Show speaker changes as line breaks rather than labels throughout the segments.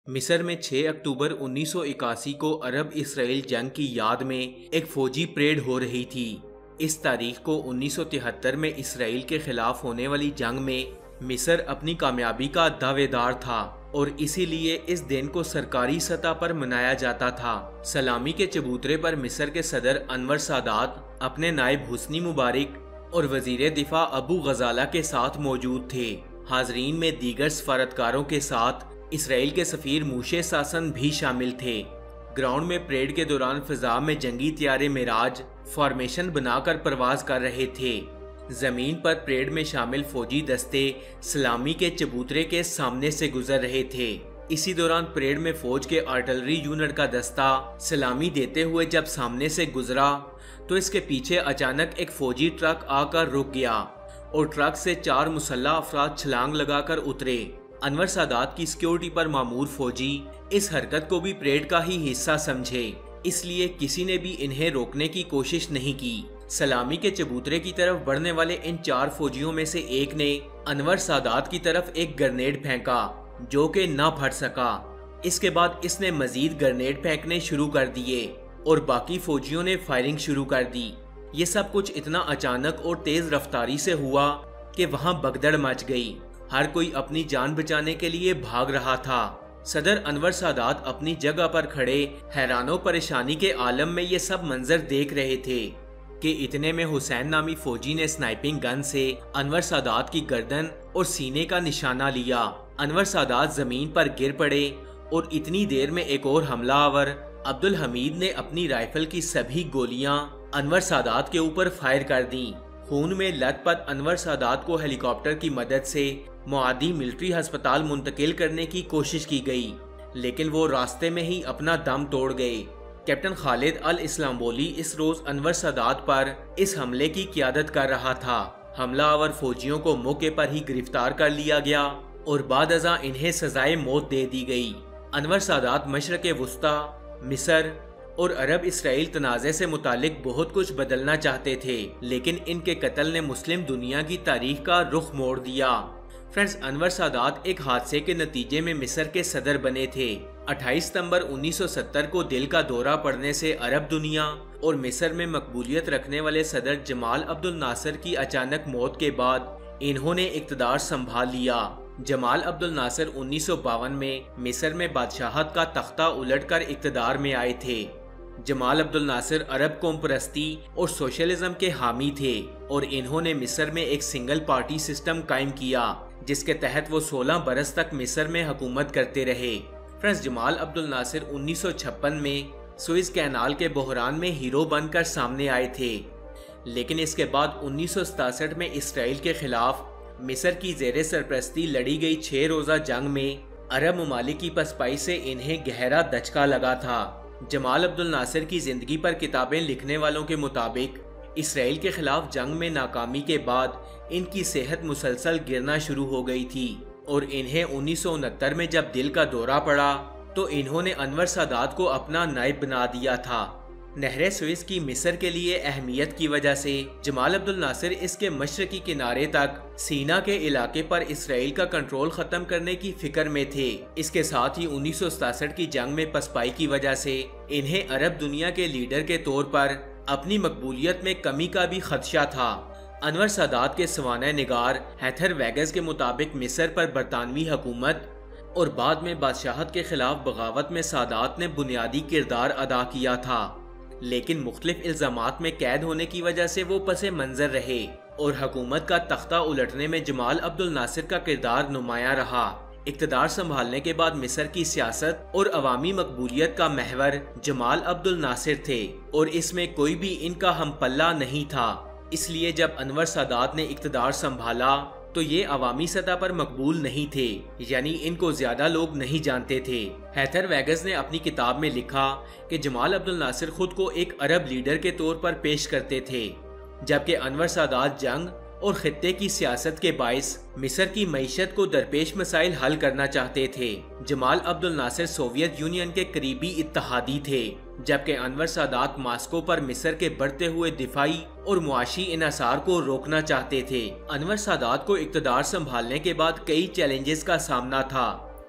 मिस्र में 6 अक्टूबर 1981 को अरब इसराइल जंग की याद में एक फौजी परेड हो रही थी। इस तारीख को 1973 में इसराइल के खिलाफ होने वाली जंग में मिस्र अपनी कामयाबी का दावेदार था और इसीलिए इस दिन को सरकारी सतह पर मनाया जाता था। सलामी के चबूतरे पर मिस्र के सदर अनवर सादात अपने नायब हुस्नी मुबारक और वजीर दिफा अबू गजाला के साथ मौजूद थे। हाजरीन में दीगर सफारतकारों के साथ इसराइल के सफीर मूशे सासन भी शामिल थे। ग्राउंड में परेड के दौरान फिजा में जंगी तैयारे मिराज फॉर्मेशन बनाकर परवाज कर रहे थे। जमीन पर परेड में शामिल फौजी दस्ते सलामी के चबूतरे के सामने से गुजर रहे थे। इसी दौरान परेड में फौज के आर्टिलरी यूनिट का दस्ता सलामी देते हुए जब सामने से गुजरा तो इसके पीछे अचानक एक फौजी ट्रक आकर रुक गया और ट्रक से 4 मुसल्लह अफराद छलांग लगाकर उतरे। अनवर सादात की सिक्योरिटी पर मामूर फौजी इस हरकत को भी परेड का ही हिस्सा समझे, इसलिए किसी ने भी इन्हें रोकने की कोशिश नहीं की। सलामी के चबूतरे की तरफ बढ़ने वाले इन 4 फौजियों में से एक ने अनवर सादात की तरफ एक ग्रेनेड फेंका जो कि न फट सका। इसके बाद इसने मजीद ग्रेनेड फेंकने शुरू कर दिए और बाकी फौजियों ने फायरिंग शुरू कर दी। ये सब कुछ इतना अचानक और तेज रफ्तारी से हुआ कि वहां भगदड़ मच गई। हर कोई अपनी जान बचाने के लिए भाग रहा था। सदर अनवर सादात अपनी जगह पर खड़े हैरानो परेशानी के आलम में ये सब मंजर देख रहे थे कि इतने में हुसैन नामी फौजी ने स्नाइपिंग गन से अनवर सादात की गर्दन और सीने का निशाना लिया। अनवर सादात जमीन पर गिर पड़े और इतनी देर में एक और हमलावर अब्दुल हमीद ने अपनी राइफल की सभी गोलियां अनवर सादात के ऊपर फायर कर दी। खून में लथपथ अनवर सादात को हेलीकॉप्टर की मदद से मुआदी मिलिट्री अस्पताल मुंतकिल करने की कोशिश की गई, लेकिन वो रास्ते में ही अपना दम तोड़ गए। कैप्टन खालिद अल इस्लाम्बोली इस रोज अनवर सादात पर इस हमले की क़ियादत कर रहा था। हमलावर फौजियों को मौके पर ही गिरफ्तार कर लिया गया और बाद अज़ा इन्हें सजाए मौत दे दी गई। अनवर सादात मशरक़ वुस्ता, मिस्र और अरब इसराइल तनाज़े से मुतालिक बहुत कुछ बदलना चाहते थे, लेकिन इनके कत्ल ने मुस्लिम दुनिया की तारीख का रुख मोड़ दिया। फ्रेंड्स, अनवर सादात एक हादसे के नतीजे में मिस्र के सदर बने थे। 28 सितंबर 1970 को दिल का दौरा पड़ने से अरब दुनिया और मिस्र में मकबूलियत रखने वाले सदर जमाल अब्दुल नासिर की अचानक मौत के बाद इन्होंने इक़्तिदार संभाल लिया। जमाल अब्दुल नासिर 1952 में मिस्र में बादशाहत का तख्ता उलटकर इक़्तिदार में आए थे। जमाल अब्दुल नासिर अरब कौम परस्ती और सोशलिज्म के हामी थे और इन्होंने मिस्र में एक सिंगल पार्टी सिस्टम कायम किया जिसके तहत वो 16 बरस तक मिस्र में हुकूमत करते रहे। फ्रेंड्स, जमाल अब्दुल नासिर 1956 में सुएज कैनाल के बहरान में हीरो बनकर सामने आए थे, लेकिन इसके बाद 1967 में इसराइल के खिलाफ मिस्र की ज़ेरे सरपरस्ती लड़ी गई 6 रोज़ा जंग में अरब ममालिक की पसपाई से इन्हें गहरा दचका लगा था। जमाल अब्दुल नासिर की जिंदगी पर किताबें लिखने वालों के मुताबिक इसराइल के खिलाफ जंग में नाकामी के बाद इनकी सेहत मुसलसल गिरना शुरू हो गई थी और इन्हें 1969 में जब दिल का दौरा पड़ा तो इन्होंने अनवर सादात को अपना नायब बना दिया था। नहर सुएज की मिस्र के लिए अहमियत की वजह से जमाल अब्दुल नासिर इसके मशरकी किनारे तक सीना के इलाके पर इसराइल का कंट्रोल खत्म करने की फिक्र में थे। इसके साथ ही 1967 की जंग में पसपाई की वजह से इन्हें अरब दुनिया के लीडर के तौर पर अपनी मकबूलियत में कमी का भी खदशा था। अनवर सादात के सवाना निगार हैथर वेगस के मुताबिक मिस्र पर बरतानवी हुकूमत और बाद में बादशाहत के खिलाफ बगावत में सादात ने बुनियादी किरदार अदा किया था, लेकिन मुख्तलिफ इल्जामात में कैद होने की वजह से वो पसे मंजर रहे और हुकूमत का तख्ता उलटने में जमाल अब्दुल नासिर का किरदार नुमाया रहा। इक़्तिदार संभालने के बाद मिस्र की सियासत और अवामी मकबूलियत का महवर जमाल अब्दुल नासिर थे और इसमें कोई भी इनका हम पल्ला नहीं था। इसलिए जब अनवर सादात ने इक़्तिदार संभाला तो ये अवामी सतह पर मकबूल नहीं थे, यानी इनको ज्यादा लोग नहीं जानते थे। हैथर वेगस ने अपनी किताब में लिखा कि जमाल अब्दुल नासिर खुद को एक अरब लीडर के तौर पर पेश करते थे, जबकि अनवर सादात जंग और खित्ते की सियासत के बाइस मिस्र की मईशत को दरपेश मसाइल हल करना चाहते थे। Jamal Abdul Nasser Soviet Union के करीबी इत्तहादी थे, जबकि अनवर सादात मास्को पर मिस्र के बढ़ते हुए दिफाई और मुआशी इन्हिसार को रोकना चाहते थे। अनवर सादात को इक़्तिदार संभालने के बाद कई चैलेंजेस का सामना था।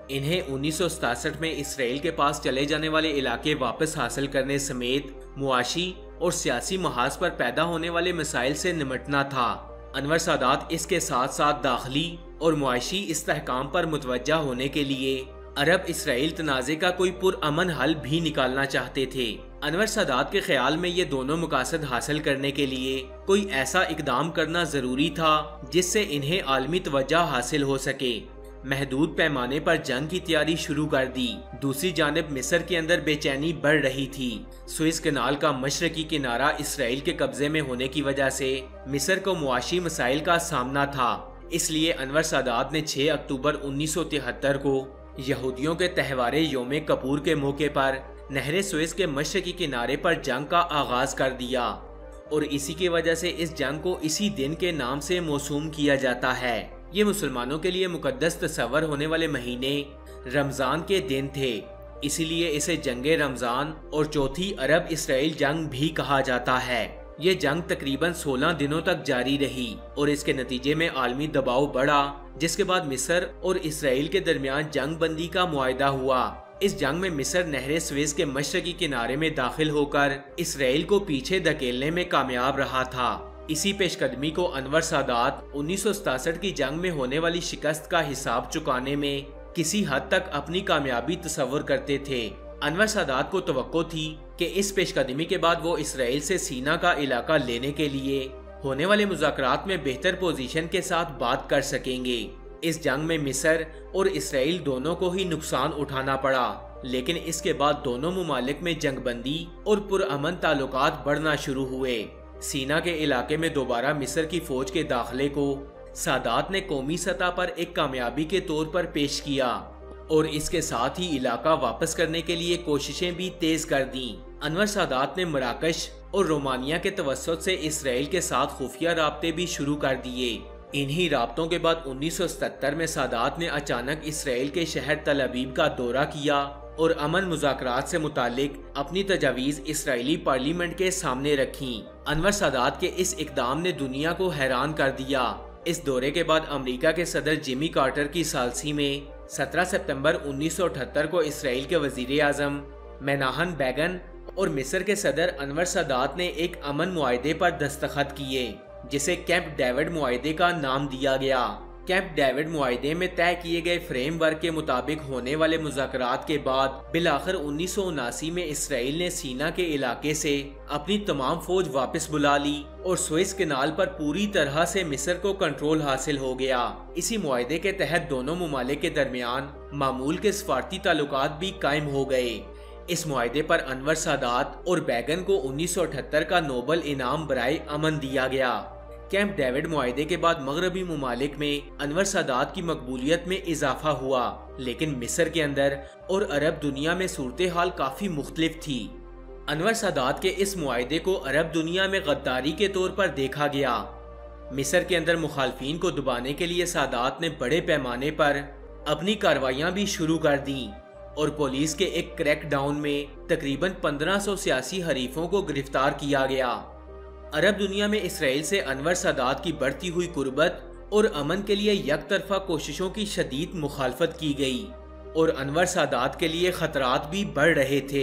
इन्हें 1967 में इसराइल के पास चले जाने वाले इलाके वापस हासिल करने समेत मुआशी और सियासी महाज पर पैदा होने वाले मसाइल से निमटना था। अनवर सादात इसके साथ साथ दाखिली और मुआशी इस्तेहकाम पर मुतवज्जा होने के लिए अरब इसराइल तनाज़े का कोई पुरअमन हल भी निकालना चाहते थे। अनवर सादात के ख्याल में ये दोनों मकासद हासिल करने के लिए कोई ऐसा इकदाम करना जरूरी था जिससे इन्हें आलमी तवज्जो हासिल हो सके। महदूद पैमाने पर जंग की तैयारी शुरू कर दी। दूसरी जानिब मिस्र के अंदर बेचैनी बढ़ रही थी। सुएज कनाल का मशरकी किनारा इसराइल के कब्जे में होने की वजह से मिस्र को मुआशी मसाइल का सामना था। इसलिए अनवर सादात ने 6 अक्टूबर 1973 को यहूदियों के त्योहार योम कपूर के मौके पर नहर सुएज के मशरकी किनारे पर जंग का आगाज कर दिया और इसी की वजह से इस जंग को इसी दिन के नाम से मौसूम किया जाता है। ये मुसलमानों के लिए मुकद्दस तस्वर होने वाले महीने रमजान के दिन थे, इसीलिए इसे जंगे रमजान और चौथी अरब इसराइल जंग भी कहा जाता है। ये जंग तकरीबन 16 दिनों तक जारी रही और इसके नतीजे में आलमी दबाव बढ़ा, जिसके बाद मिस्र और इसराइल के दरमियान जंग बंदी का मुआहदा हुआ। इस जंग में मिस्र नहर सुएज के मशरकी किनारे में दाखिल होकर इसराइल को पीछे धकेलने में कामयाब रहा था। इसी पेशकदमी को अनवर सादात 1967 की जंग में होने वाली शिकस्त का हिसाब चुकाने में किसी हद तक अपनी कामयाबी तस्वर करते थे। अनवर सादात को तवक्को थी कि इस पेशकदमी के बाद वो इसराइल से सीना का इलाका लेने के लिए होने वाले मुज़ाकरात में बेहतर पोजीशन के साथ बात कर सकेंगे। इस जंग में मिस्र और इसराइल दोनों को ही नुकसान उठाना पड़ा, लेकिन इसके बाद दोनों मुमालिक में जंगबंदी और पुरअमन ताल्लुकात बढ़ना शुरू हुए। सीना के इलाके में दोबारा मिस्र की फौज के दाखिले को सादात ने कौमी सतह पर एक कामयाबी के तौर पर पेश किया और इसके साथ ही इलाका वापस करने के लिए कोशिशें भी तेज कर दी। अनवर सादात ने मराकश और रोमानिया के तवस्सुत से इसराइल के साथ खुफिया राब्ते भी शुरू कर दिए। इन्हीं राब्तों के बाद 1977 में सादात ने अचानक इसराइल के शहर तल अबीब का दौरा किया और अमन मुज़ाकरात से मुतालिक अपनी तजावीज़ इसराइली पार्लियामेंट के सामने रखी। अनवर सादात के इस इक़दाम ने दुनिया को हैरान कर दिया। इस दौरे के बाद अमेरिका के सदर जिमी कार्टर की सालसी में 17 सितंबर 1978 को इसराइल के वज़ीर आज़म मेनाहम बेगन और मिस्र के सदर अनवर सादात ने एक अमन मुआहदे पर दस्तखत किए, जिसे कैंप डेविड मुआहदे का नाम दिया गया। कैंप डेविड मुआहदे में तय किए गए फ्रेमवर्क के मुताबिक होने वाले मुज़ाकरात के बाद बिलाखिर 1979 में इसराइल ने सीना के इलाके से अपनी तमाम फौज वापस बुला ली और सुएज कैनाल पर पूरी तरह से मिस्र को कंट्रोल हासिल हो गया। इसी मुआहदे के तहत दोनों मुमालिक के दरमियान मामूल के सफारती ताल्लुकात भी कायम हो गए। इस मुआहदे पर अनवर सादात और बैगन को 1978 का नोबल इनाम बराए अमन दिया गया। कैंप डेविड मुआहदे के बाद मगरबी मुमालिक में अनवर सादात की मकबूलियत में इजाफा हुआ, लेकिन मिस्र के अंदर और अरब दुनिया में सूरत हाल काफी मुख्तलिफ थी। अनवर सादात के इस मुआहदे को अरब दुनिया में गद्दारी के तौर पर देखा गया। मिस्र के अंदर मुखालफीन को दबाने के लिए सादात ने बड़े पैमाने पर अपनी कार्रवाइयां भी शुरू कर दी और पुलिस के एक क्रैकडाउन में तकरीबन 1500 सियासी हरीफों को गिरफ्तार किया गया। अरब दुनिया में इसराइल से अनवर सादात की बढ़ती हुई कुर्बत और अमन के लिए यकतरफा कोशिशों की शदीद मुखालफत की गई और अनवर सादात के लिए खतरात भी बढ़ रहे थे।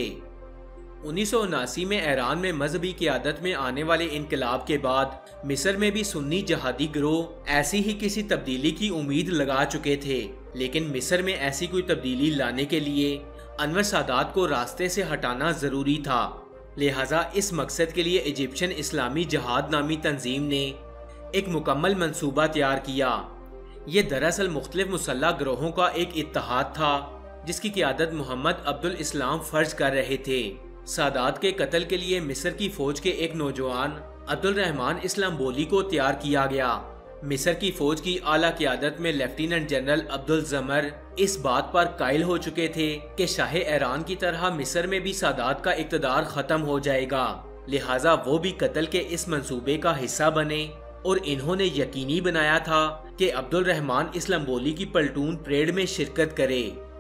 1979 में ईरान में मजहबी क़ियादत में आने वाले इनकलाब के बाद मिस्र में भी सुन्नी जहादी गिरोह ऐसी ही किसी तब्दीली की उम्मीद लगा चुके थे, लेकिन मिस्र में ऐसी कोई तब्दीली लाने के लिए अनवर सादात को रास्ते से हटाना ज़रूरी था। लिहाजा इस मकसद के लिए इजिप्शियन इस्लामी जहाद नामी तंजीम ने एक मुकम्मल मंसूबा तैयार किया। ये दरअसल मुख्तलिफ मुसल्लह गिरोहों का एक इत्तेहाद था जिसकी क़ियादत मोहम्मद अब्दुल इस्लाम फर्ज कर रहे थे। सादात के कत्ल के लिए मिस्र की फौज के एक नौजवान अब्दुल रहमान इस्लाम्बोली को तैयार किया गया। मिस्र की फौज की आला क़ियादत में लेफ्टिनेंट जनरल अब्दुल जमर इस बात पर कायल हो चुके थे कि शाह ईरान की तरह मिस्र में भी सादात का इक़्तिदार खत्म हो जाएगा, लिहाजा वो भी कत्ल के इस मंसूबे का हिस्सा बने और इन्होंने यकीनी बनाया था कि अब्दुल रहमान इस्लाम्बोली की पलटून परेड में शिरकत करे।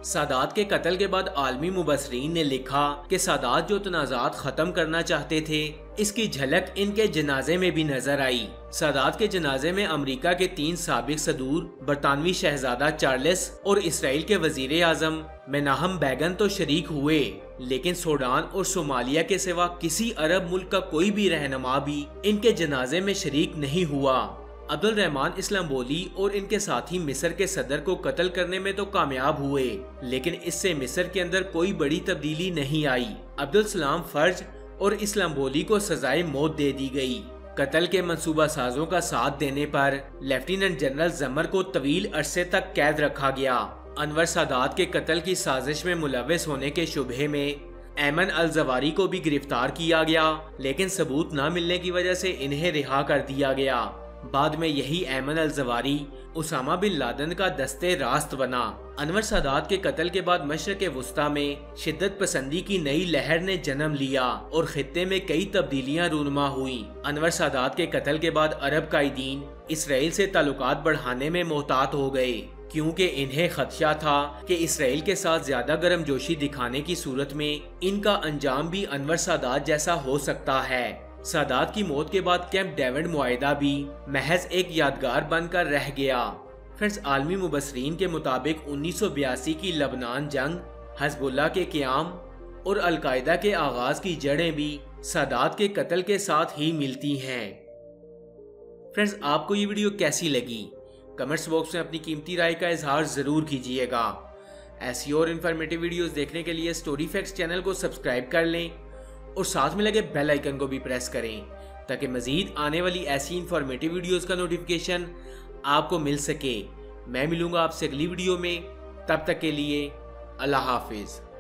सादात के कत्ल के बाद आलमी मुबसरीन ने लिखा कि सादात जो तनाज़ात खत्म करना चाहते थे, इसकी झलक इनके जनाजे में भी नजर आई। सादात के जनाजे में अमेरिका के 3 साबिक सदूर, बरतानवी शहजादा चार्ल्स और इसराइल के वजीर आजम मेनाहम बैगन तो शरीक हुए, लेकिन सूडान और सोमालिया के सिवा किसी अरब मुल्क का कोई भी रहनुमा भी इनके जनाजे में शरीक नहीं हुआ। अब्दुल रहमान इस्लाम्बोली और इनके साथी मिस्र के सदर को कत्ल करने में तो कामयाब हुए, लेकिन इससे मिस्र के अंदर कोई बड़ी तब्दीली नहीं आई। अब्दुल सलाम फर्ज और इस्लाम्बोली को सजाए मौत दे दी गई। कत्ल के मंसूबा साजों का साथ देने पर लेफ्टिनेंट जनरल जमर को तवील अरसे तक कैद रखा गया। अनवर सादात के कत्ल की साजिश में मुलव्वस होने के शुबहे में ऐमन अल जवारी को भी गिरफ्तार किया गया, लेकिन सबूत न मिलने की वजह से इन्हें रिहा कर दिया गया। बाद में यही ऐमन अल जवारी उसामा बिन लादेन का दस्ते रास्त बना। अनवर सादात के कत्ल के बाद मशरक़ वुस्ता में शिद्दत पसंदी की नई लहर ने जन्म लिया और खित्ते में कई तब्दीलियां रूनुमा हुई। अनवर सादात के कत्ल के बाद अरब कायदीन इसराइल से ताल्लुकात बढ़ाने में मोहतात हो गए, क्योंकि इन्हें खदशा था कि इसराइल के साथ ज्यादा गर्मजोशी दिखाने की सूरत में इनका अंजाम भी अनवर सादात जैसा हो सकता है। सादात की मौत के बाद कैंप डेविड मुआहिदा भी महज एक यादगार बनकर रह गया। फ्रेंड्स, आलमी मुबसरीन के मुताबिक 1982 की लबनान जंग, हजबुल्लाह के क़याम और अलकायदा के आगाज की जड़ें भी सादात के कत्ल के साथ ही मिलती हैं। फ्रेंड्स, आपको ये वीडियो कैसी लगी? कमेंट्स बॉक्स में अपनी कीमती राय का इजहार जरूर कीजिएगा। ऐसी और इन्फॉर्मेटिव वीडियोस देखने के लिए स्टोरी फैक्ट्स चैनल को सब्सक्राइब कर लें और साथ में लगे बेल आइकन को भी प्रेस करें, ताकि मजीद आने वाली ऐसी इन्फॉर्मेटिव वीडियोस का नोटिफिकेशन आपको मिल सके। मैं मिलूंगा आपसे अगली वीडियो में, तब तक के लिए अल्लाह हाफिज।